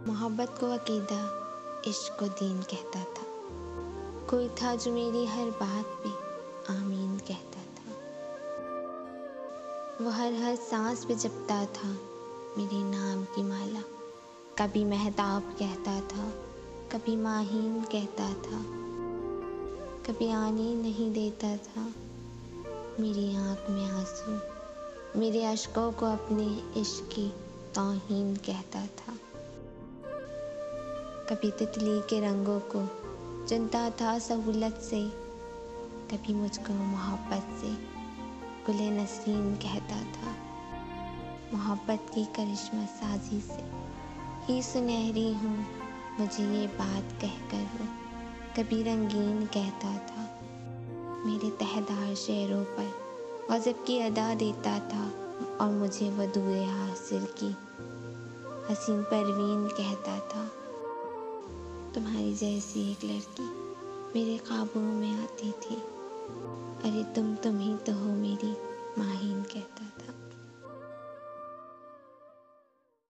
मोहब्बत को अकीदा, इश्क को दीन कहता था। कोई था जो मेरी हर बात पे आमीन कहता था। वो हर सांस पे जपता था मेरे नाम की माला। कभी महताब कहता था, कभी माहीन कहता था, कभी आने नहीं देता था मेरी आँख में आंसू। मेरे अश्कों को अपने इश्क की तौहीन कहता था। कभी तितली के रंगों को चुनता था सहूलत से, कभी मुझको मोहब्बत से गुले नसीन कहता था। मोहब्बत की करिश्मा साजी से ही सुनहरी हूँ, मुझे ये बात कहकर वो कभी रंगीन कहता था। मेरे तहदार शेरों पर गज़ब की अदा देता था और मुझे वो दुए हासिल की हसीन परवीन कहता था। तुम्हारी जैसी एक लड़की मेरे ख्वाबों में आती थी, अरे तुम ही तो हो मेरी माही